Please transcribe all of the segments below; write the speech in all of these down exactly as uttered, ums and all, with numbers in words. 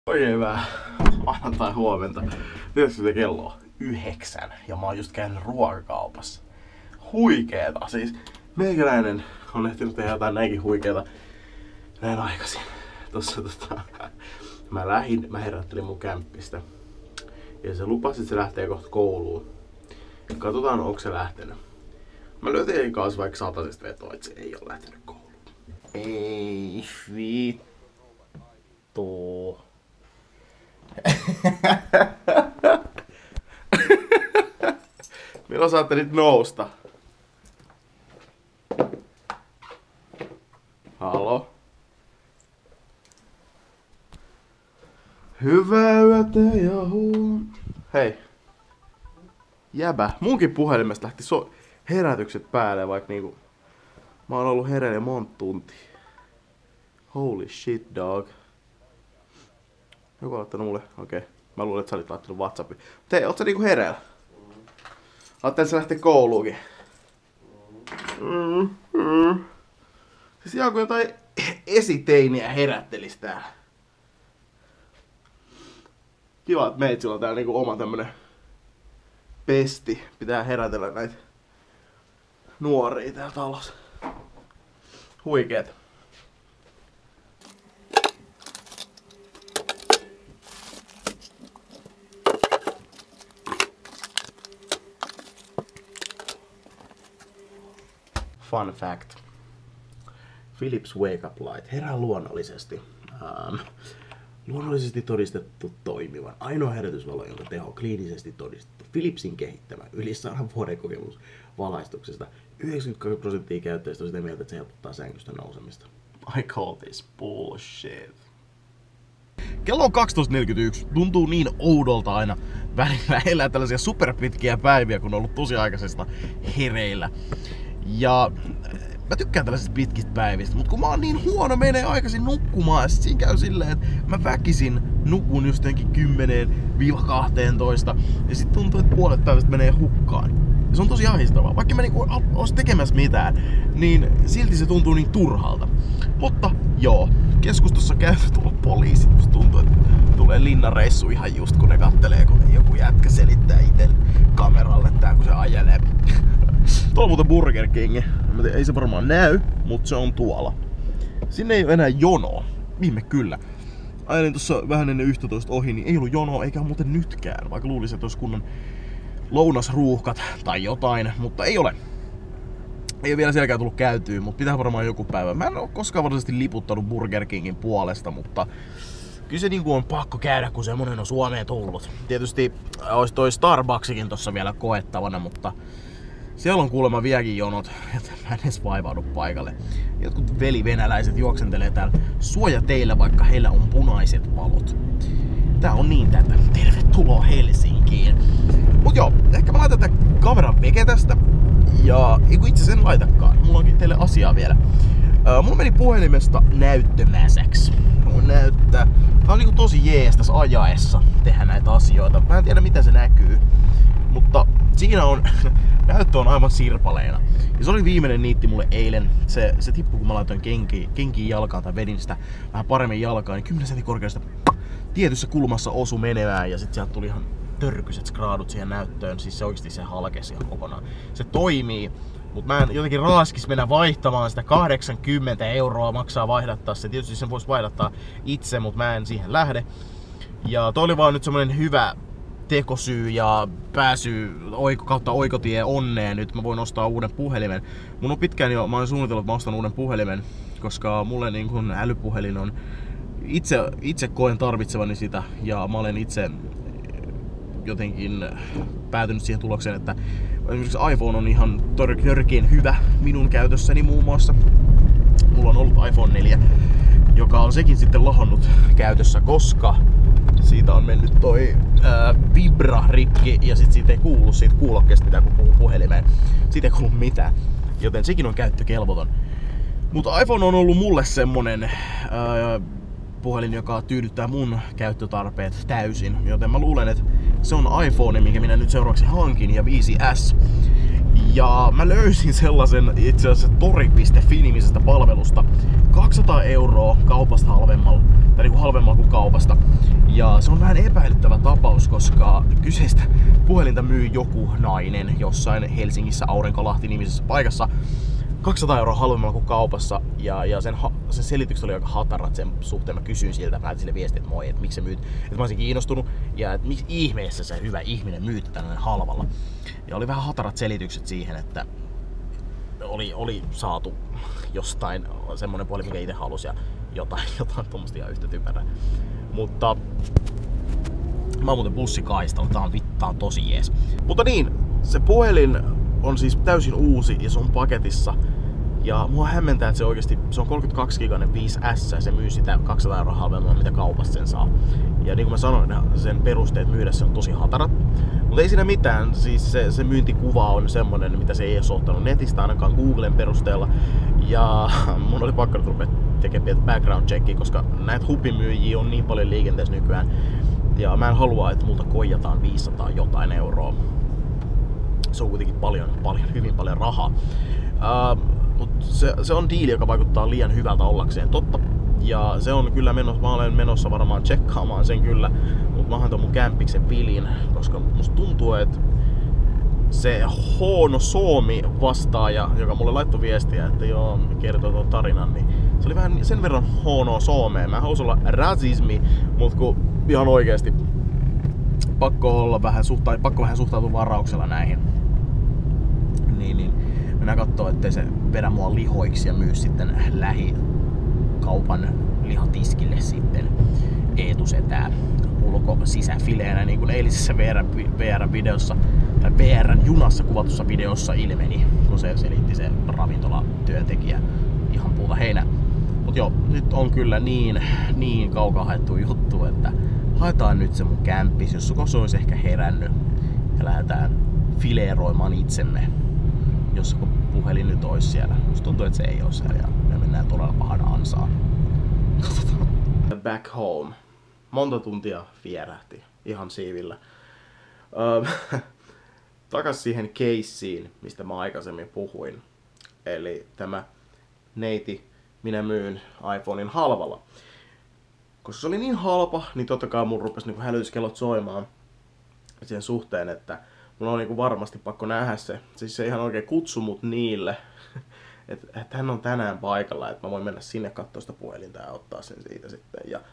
Oikein hyvää maanantai huomenta. Nyt sitä kello on yhdeksän ja mä oon just käynyt ruokakaupassa. Huikeeta. Siis meikäläinen on ehtinyt tehdä jotain näinkin huikeeta näin aikaisin. Tossa tota, mä lähdin, mä herättelin mun kämppistä. Ja se lupasi, että se lähtee kohta kouluun. Katsotaan, onko se lähtenyt. Mä löytin kanssa vaikka satasesta vetoa, että se ei ole lähtenyt kouluun. Ei vittu. Milloin saatte nyt nousta? Halo? Hyvää yötä ja huom... Hei. Jäbä. Munkin puhelimesta lähti so herätykset päälle, vaikka niinku... Mä oon ollut hereillä monta tuntia. Holy shit, dog. Joku on laittanut mulle, okei. Okay. Mä luulen, että sä olit laittanut WhatsAppiin. Mutta hei, oot sä niinku hereillä? Ajattelin, että sä lähtee kouluunkin. Mm, mm. Siis ihan kuin jotain esiteiniä herättelis täällä. Kiva, että meitsillä on täällä niinku oma tämmönen pesti. Pitää herätellä näitä nuoria täällä talossa. Huikeet. Fun fact. Philips Wake Up Light herää luonnollisesti. Um, luonnollisesti todistettu toimivan. Ainoa herätysvalo, jonka teho on kliinisesti todistettu. Philipsin kehittämä yli sadan vuoden kokemus valaistuksesta. yhdeksänkymmentäkaksi prosenttia käyttäjistä on sitä mieltä, että se helpottaa sängystä nousemista. I call this bullshit. Kello on kaksitoista neljäkymmentäyksi. Tuntuu niin oudolta aina välillä elää tällaisia superpitkiä päiviä, kun on ollut tosi aikaisesta hereillä. Ja mä tykkään tällaisista pitkistä päivistä, mutta kun mä oon niin huono menee aikaisin nukkumaan, ja sit siinä käy silleen, että mä väkisin nukun just jotenkin kymmeneen kahteentoista, ja sit tuntuu, että puolet päivästä menee hukkaan. Ja se on tosi ahdistavaa. Vaikka mä niinku ois tekemässä mitään, niin silti se tuntuu niin turhalta. Mutta joo, keskustassa käy tuolla poliisit, musta tuntuu, että tulee linnareissu ihan just kun ne kattelee, kun joku jätkä selittää itelle kameralle tää, kun se ajelee. Tuolla on muuten Burger King. Ei se varmaan näy, mutta se on tuolla. Sinne ei ole enää jonoa. Ihme kyllä. Ajelin tuossa vähän ennen yksitoista ohi, niin ei ollut jonoa, eikä ole muuten nytkään. Vaikka luulisin, että olisi kunnon lounasruuhkat tai jotain, mutta ei ole. Ei ole vielä sielläkään tullut käytyä, mutta pitää varmaan joku päivä. Mä en ole koskaan varsinaisesti liputtanut Burger Kingin puolesta, mutta kyllä se niinku on pakko käydä, kun semmonen on Suomeen tullut. Tietysti olisi toi Starbucksikin tossa vielä koettavana, mutta siellä on kuulemma vieläkin jonot, että mä en edes vaivaudu paikalle. Jotkut velivenäläiset juoksentelee täällä suojateillä, vaikka heillä on punaiset valot. Tää on niin tätä. Tervetuloa Helsinkiin. Mut joo, ehkä mä laitan tän kameran veke tästä. Ja eiku itse sen laitakaan. Mulla onkin teille asiaa vielä. Äh, mulla meni puhelimesta näyttömäsäksi. Mulla näyttää. Tää on niinku tosi jees tässä ajaessa tehdä näitä asioita. Mä en tiedä mitä se näkyy. Mutta siinä on, näyttö on aivan sirpaleena. Ja se oli viimeinen niitti mulle eilen. Se, se tippui kun mä laitoin kenkiin, kenkiin jalkaan tai vedin sitä vähän paremmin jalkaan, niin kymmenen sentin korkeudesta tietyssä kulmassa osu menevään ja sit sieltä tuli ihan törkyset skraadut siihen näyttöön. Siis se oikeesti se halkesi ihan kokonaan. Se toimii, mutta mä en jotenkin raaskis mennä vaihtamaan sitä kahdeksankymmentä euroa maksaa vaihdattaa se. Tietysti sen vois vaihdattaa itse, mutta mä en siihen lähde. Ja toi oli vaan nyt semmonen hyvä tekosyy ja pääsy oiko, kautta oikotie onneen. Nyt mä voin ostaa uuden puhelimen. Mun on pitkään jo, mä oon suunnitellut, että mä ostan uuden puhelimen, koska mulle niin kun älypuhelin on, itse, itse koen tarvitsevani sitä ja mä olen itse jotenkin päätynyt siihen tulokseen, että esimerkiksi iPhone on ihan törkeän hyvä minun käytössäni muun muassa. Mulla on ollut iPhone neljä, joka on sekin sitten lahonnut käytössä, koska siitä on mennyt toi ää, vibra rikki ja sit siitä ei kuulu siitä kuulokkeesta mitään kun puhuu puhelimeen. Siitä ei kuulu mitään, joten sekin on käyttökelvoton. Mutta iPhone on ollut mulle semmonen ää, puhelin, joka tyydyttää mun käyttötarpeet täysin. Joten mä luulen, että se on iPhone, minkä minä nyt seuraavaksi hankin, ja viisi S. Ja mä löysin sellaisen itse asiassa tori piste fi-nimisestä palvelusta kaksisataa euroa kaupasta halvemmalla, tai niinku halvemmalla kuin kaupasta. Ja se on vähän epäilyttävä tapaus, koska kyseistä puhelinta myy joku nainen jossain Helsingissä Aurinkolahti-nimisessä paikassa kaksisataa euroa halvemmalla kuin kaupassa. Ja, ja sen, sen selitykset oli aika hatarat sen suhteen. Mä kysyin siltä, mä laitin sille viestiä, että moi, että miksi sä myyt. Että mä olisin kiinnostunut ja että miksi ihmeessä se hyvä ihminen myyt tänne halvalla. Ja oli vähän hatarat selitykset siihen, että oli, oli saatu jostain semmonen puoli, mikä itse halusi ja jotain, jotain tommoista ihan yhtä typerää. Mutta mä oon muuten bussikaistalla, tää on vittaan tosi jees. Mutta niin, se puhelin on siis täysin uusi ja se on paketissa. Ja mua hämmentää, että se oikeesti, se on kolmekymmentäkaksi giganen viisi S ja se myy sitä kaksisataa euroa halvemmalla, mitä kaupassa sen saa. Ja niin kuin mä sanoin, sen perusteet myydä se on tosi hatarat. Mutta ei siinä mitään, siis se, se myyntikuva on semmonen, mitä se ei ole ottanut netistä, ainakaan Googlen perusteella. Ja mun oli pakko rupea tekemään pientä background checkia, koska näitä hupimyyjiä on niin paljon liikenteessä nykyään. Ja mä en halua, että multa koijataan viisisataa jotain euroa. Se on kuitenkin paljon, paljon hyvin paljon rahaa. Uh, Mut se, se on diili, joka vaikuttaa liian hyvältä ollakseen totta. Ja se on kyllä menossa, mä olen menossa varmaan tsekkaamaan sen kyllä. Mut mä oon ton mun kämpiksen vilin, koska musta tuntuu, että se Hono Suomi vastaaja, joka mulle laittoi viestiä, että joo, kertoo tuon tarinan, niin se oli vähän sen verran Hono Suomeen. Mä halusin olla rasismi, mut kun ihan oikeesti pakko olla vähän suhta- pakko vähän suhtautua varauksella näihin. Niin, niin. Mennään kattoo, ettei se vedä mua lihoiksi ja myy sitten lähikaupan lihatiskille sitten Eetu Setää ulko sisäfileenä, niin kuin eilisessä V R-videossa tai V R:n junassa kuvatussa videossa ilmeni, kun se selitti se ravintolatyöntekijä ihan puuta heinä. Mut joo, nyt on kyllä niin, niin kaukaa haettu juttu, että haetaan nyt se mun kämppis, jos se olisi ehkä herännyt ja lähdetään fileeroimaan itsemme, jos puhelin nyt olisi siellä. Musta tuntuu, että se ei ole siellä ja me mennään todella pahana ansaan. Back home. Monta tuntia vierähti ihan siivillä. Öö, takas siihen keissiin, mistä mä aikaisemmin puhuin. Eli tämä neiti, minä myyn iPhonein halvalla. Koska se oli niin halpa, niin totta kai mun rupesi niinku hälytyskellot soimaan sen suhteen, että mun on niinku varmasti pakko nähdä se. Siis se ihan oikein kutsu mut niille, että et hän on tänään paikalla, että mä voin mennä sinne katsoa sitä puhelinta ja ottaa sen siitä sitten. Ja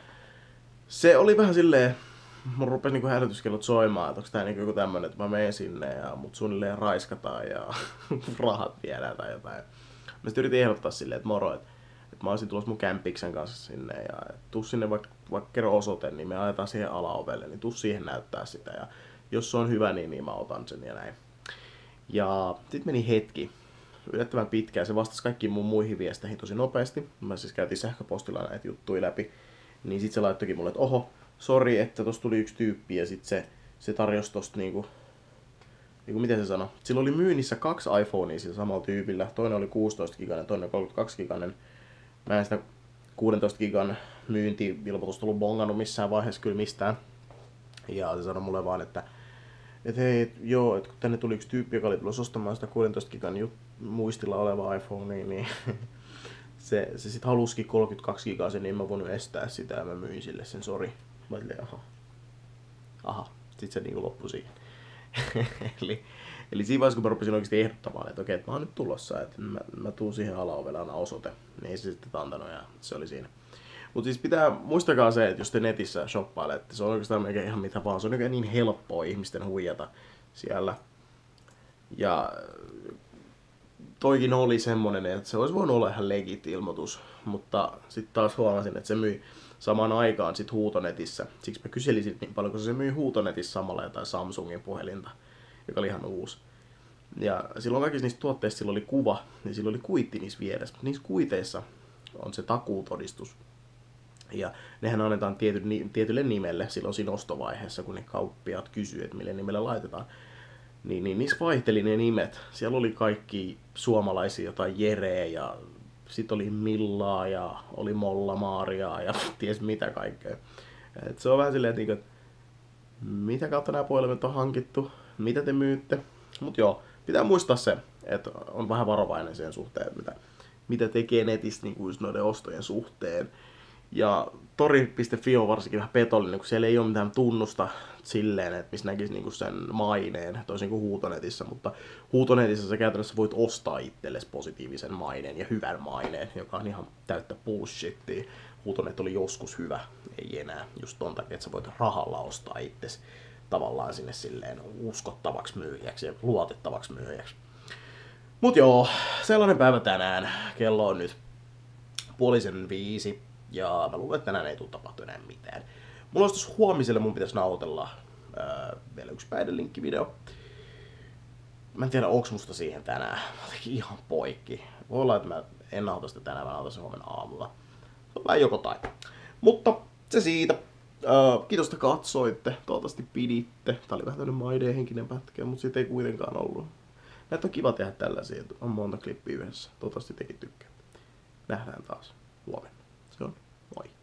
se oli vähän silleen, mun rupesi niinku hälytyskellot soimaan, että onko tää niinku joku tämmönen, että mä menen sinne ja mut suunnilleen raiskataan ja rahat viedään tai jotain. Mä sit yritin ehdottaa silleen, että moro, että et mä olisin tulossa mun kämpiksen kanssa sinne ja et tuu sinne vaikka vaik kerro osoite, niin me ajetaan siihen alaovelle, niin tuu siihen näyttää sitä ja jos se on hyvä, niin, niin mä otan sen ja näin. Ja sit meni hetki, yllättävän pitkään, se vastasi kaikkiin mun muihin viesteihin tosi nopeasti. Mä siis käytiin sähköpostilla näitä juttuja läpi, niin sit se laittoikin mulle, että oho, sori, että tossa tuli yksi tyyppi ja sit se, se tarjosi tosta niinku, niinku miten se sanoi, sillä oli myynnissä kaksi iPhonea sillä samalla tyypillä, toinen oli kuusitoista giganen, toinen kolmekymmentäkaksi giganen. Mä en sitä kuusitoista gigan myynti-ilmoitusta ollut bongannut missään vaiheessa kyllä mistään. Ja se sanoi mulle vaan, että et hei, et, joo, että kun tänne tuli yksi tyyppi, joka oli tulossa ostamaan sitä kuusitoista gigan muistilla oleva iPhone, niin, niin se, se sit halusikin kolmekymmentäkaksi gigasen, niin mä voinut estää sitä ja mä myin sille sen, sori. Mä olin, aha. Aha, sit se niinku loppui siihen. eli, eli siinä vaiheessa, kun mä rupesin oikeesti ehdottamaan, että okei, että mä oon nyt tulossa, että mä, mä tuun siihen alaovelle, anna osoite. Niin ei se sitten antanut ja se oli siinä. Mutta siis pitää, muistakaa se, että jos te netissä shoppailette, se on oikeastaan melkein ihan mitä vaan. Se on oikein niin helppoa ihmisten huijata siellä. Ja toikin oli semmonen, että se olisi voinut olla ihan legit ilmoitus, mutta sitten taas huomasin, että se myi samaan aikaan sit huutonetissä. Siksi mä kyselin sit niin paljon, koska se myi huutonetissä samalla jotain Samsungin puhelinta, joka oli ihan uusi. Ja silloin kaikissa niistä tuotteista sillä oli kuva, niin sillä oli kuitti niissä vieressä. Niissä kuiteissa on se takuutodistus. Ja nehän annetaan tiety, tietylle nimelle silloin siinä ostovaiheessa, kun ne kauppiaat kysyy, että mille nimelle laitetaan. Niin, niin niissä vaihteli ne nimet. Siellä oli kaikki suomalaisia, jotain Jere ja sit oli Millaa ja oli Molla Maariaa ja ties mitä kaikkea. Et se on vähän silleen, että mitä kautta nämä puhelimet on hankittu, mitä te myytte. Mut joo, pitää muistaa se, että on vähän varovainen sen suhteen, mitä, mitä tekee netissä niin kuin just noiden ostojen suhteen. Ja tori piste fi on varsinkin vähän petollinen, kun siellä ei ole mitään tunnusta silleen, että missä näkisi niinku sen maineen, toisin kuin Huutonetissä, mutta Huutonetissä sä käytännössä voit ostaa itsellesi positiivisen maineen ja hyvän maineen, joka on ihan täyttä bullshittia. Huutonet oli joskus hyvä, ei enää, just ton takia, että sä voit rahalla ostaa itsesi tavallaan sinne silleen uskottavaksi myyjäksi ja luotettavaksi myyjäksi. Mut joo, sellainen päivä tänään, kello on nyt puolisen viisi. Ja mä luulen, että tänään ei tule tapahtua enää mitään. Mulla olisi tossa huomiselle, mun pitäisi nauhoitella ää, vielä yksi päihdelinkkivideo. Mä en tiedä, onks musta siihen tänään. Mä otenkin ihan poikki. Voi olla, että mä en nauhoita sitä tänään, mä nauhoitan sen huomenna aamulla. Se on vähän joko tai. Mutta se siitä. Ää, kiitos, että katsoitte. Toivottavasti piditte. Tää oli vähän tämmönen maiden henkinen pätkä, mutta siitä ei kuitenkaan ollut. Näitä on kiva tehdä tällaisia, on monta klippiä yhdessä. Toivottavasti tekin tykkäätte. Nähdään taas huomenna. Se on moi.